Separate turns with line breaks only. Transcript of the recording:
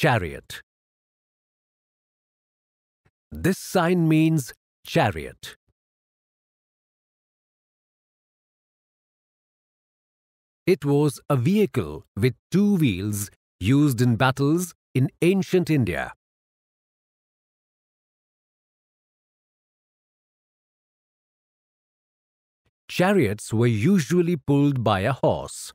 Chariot. This sign means chariot. It was a vehicle with two wheels used in battles in ancient India. Chariots were usually pulled by a horse.